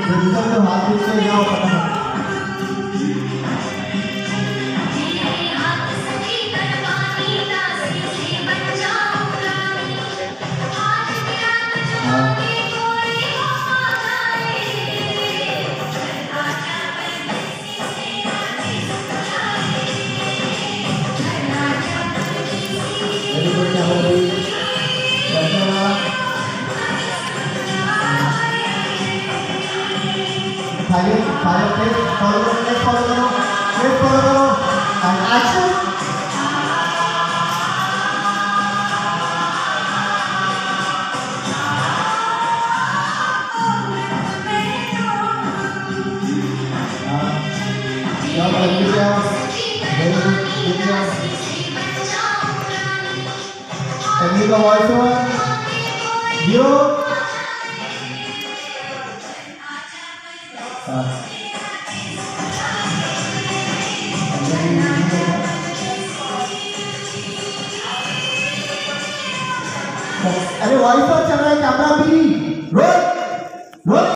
Producer को हाथ देख के जाओ फटाफट। वेरी गुड कैमरा जी। फायर प्लीज फॉलो करो, नेक्स्ट फॉलो करो, नेक्स्ट फॉलो करो एंड एक्शन। टेक्निक का वॉइस ओवर हीरो। अरे वॉइस ओवर चल रहा है, कैमरा भी रोल रोल।